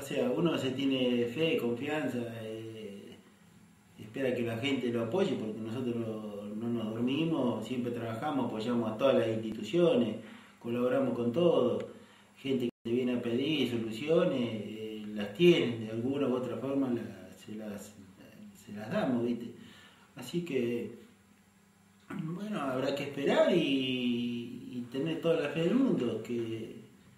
o sea, uno se tiene fe, confianza, espera que la gente lo apoye porque nosotros no nos dormimos, siempre trabajamos, apoyamos a todas las instituciones, colaboramos con todo, gente que te viene a pedir soluciones, las tienen, de alguna u otra forma se las damos, ¿viste? Así que, bueno, habrá que esperar y tener toda la fe del mundo, que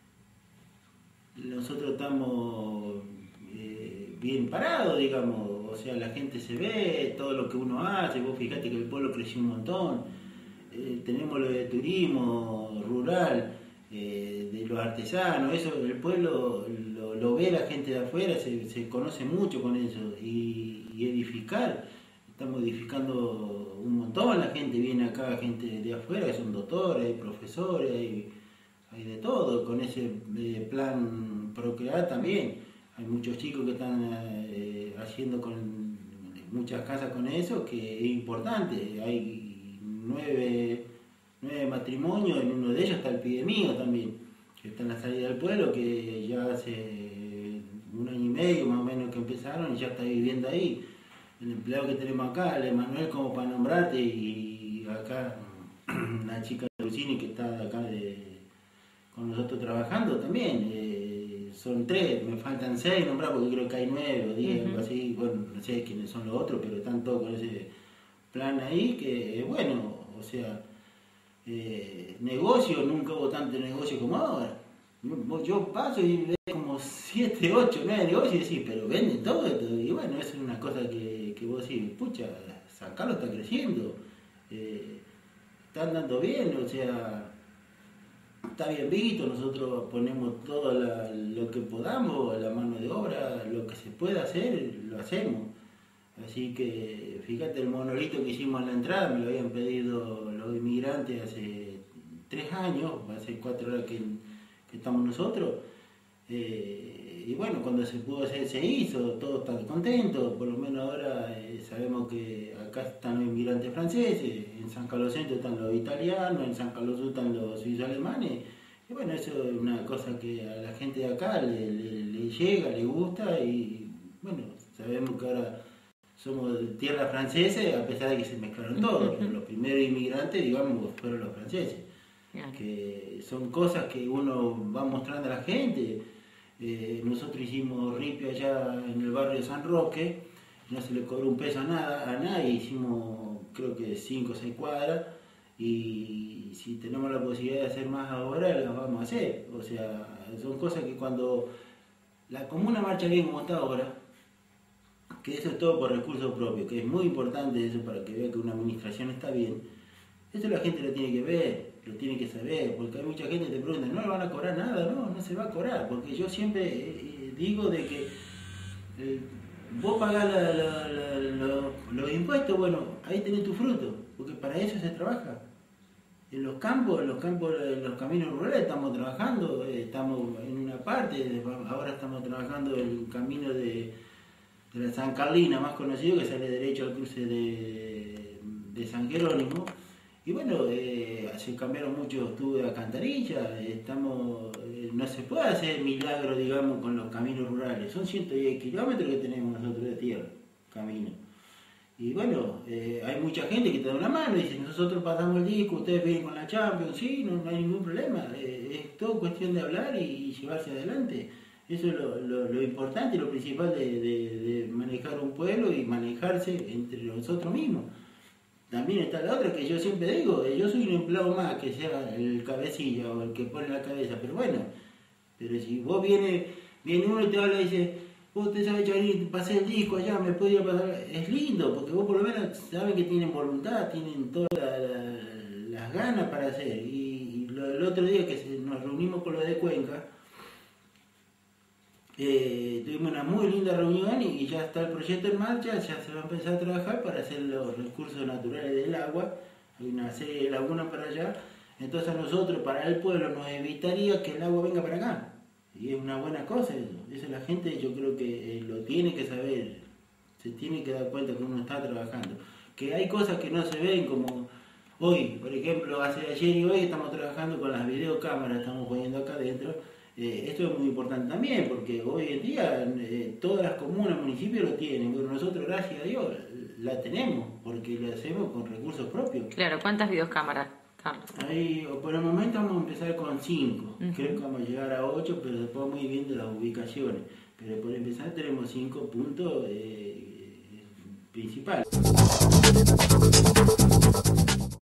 nosotros estamos bien parados, digamos, o sea, la gente se ve, todo lo que uno hace, vos fijate que el pueblo creció un montón, tenemos lo de turismo rural, de los artesanos, eso el pueblo lo ve la gente de afuera, se conoce mucho con eso, y edificar, estamos edificando un montón, la gente viene acá, gente de afuera, que son doctores, hay profesores, hay de todo, con ese plan Procrear también, hay muchos chicos que están haciendo con muchas casas con eso, que es importante, hay 9 matrimonios, en uno de ellos está el pibe mío también, que está en la salida del pueblo, que ya hace 1 año y medio más o menos que empezaron y ya está viviendo ahí. El empleado que tenemos acá, el Emanuel, como para nombrarte, y acá la chica Lucini que está acá con nosotros trabajando también, son 3, me faltan 6 nombrar porque creo que hay 9 o 10, algo así, bueno, no sé quiénes son los otros, pero están todos con ese plan ahí, que bueno, o sea, negocio, nunca hubo tanto negocio como ahora. Yo paso y veo como 7, 8, 9 negocios y decís, pero venden todo esto. Y bueno, eso es una cosa que vos decís, pucha, San Carlos está creciendo, está andando bien, o sea, está bien visto, nosotros ponemos todo lo que podamos, la mano de obra, lo que se pueda hacer, lo hacemos. Así que fíjate el monolito que hicimos en la entrada, me lo habían pedido los inmigrantes hace 3 años, hace 4 horas que estamos nosotros. Y bueno, cuando se pudo hacer se hizo, todos están contentos, por lo menos ahora sabemos que acá están los inmigrantes franceses, en San Carlos Centro están los italianos, en San Carlos Sur están los suizos alemanes. Y bueno, eso es una cosa que a la gente de acá le llega, le gusta y bueno, sabemos que ahora somos de tierra francesa, a pesar de que se mezclaron todos. Los primeros inmigrantes, digamos, fueron los franceses. Que son cosas que uno va mostrando a la gente. Nosotros hicimos ripio allá en el barrio de San Roque, no se le cobró un peso a nadie, hicimos creo que 5 o 6 cuadras, y si tenemos la posibilidad de hacer más ahora, las vamos a hacer. O sea, son cosas que cuando la comuna marcha bien como está ahora, que eso es todo por recursos propios, que es muy importante eso para que vea que una administración está bien, eso la gente lo tiene que ver, lo tiene que saber, porque hay mucha gente que te pregunta, ¿no le van a cobrar nada? No se va a cobrar, porque yo siempre digo de que vos pagás los impuestos, bueno, ahí tenés tu fruto, porque para eso se trabaja. En los campos, en los caminos rurales estamos trabajando, estamos en una parte, ahora estamos trabajando el camino de la San Carlina, más conocido, que sale derecho al cruce de San Jerónimo. Y bueno, se cambiaron muchos tubos de alcantarilla, no se puede hacer milagro, digamos, con los caminos rurales. Son 110 kilómetros que tenemos nosotros de tierra, camino. Y bueno, hay mucha gente que te da una mano y dice, nosotros pasamos el disco, ustedes vienen con la Champions, sí, no hay ningún problema. Es todo cuestión de hablar y llevarse adelante. Eso es lo importante y lo principal de manejar un pueblo y manejarse entre nosotros mismos. También está la otra que yo siempre digo, yo soy un empleado más que sea el cabecilla o el que pone la cabeza, pero bueno, pero si vos viene uno y te habla y dice, vos te sabes venir, pasé el disco allá, me puede ir a pasar, es lindo, porque vos por lo menos sabes que tienen voluntad, tienen todas las ganas para hacer. Y el otro día que nos reunimos con los de Cuenca, tuvimos una muy linda reunión y ya está el proyecto en marcha, ya se va a empezar a trabajar para hacer los recursos naturales del agua, hay una serie de lagunas para allá, entonces a nosotros, para el pueblo, nos evitaría que el agua venga para acá, y es una buena cosa eso la gente yo creo que lo tiene que saber, se tiene que dar cuenta que uno está trabajando, que hay cosas que no se ven como hoy, por ejemplo, ayer y hoy estamos trabajando con las videocámaras, estamos poniendo acá adentro. Esto es muy importante también, porque hoy en día todas las comunas, municipios lo tienen. Bueno, nosotros, gracias a Dios, la tenemos, porque lo hacemos con recursos propios. Claro, ¿cuántas videocámaras, Carlos? Ahí, por el momento vamos a empezar con 5. Creo que vamos a llegar a 8, pero después vamos a ir viendo las ubicaciones. Pero por empezar tenemos 5 puntos principales.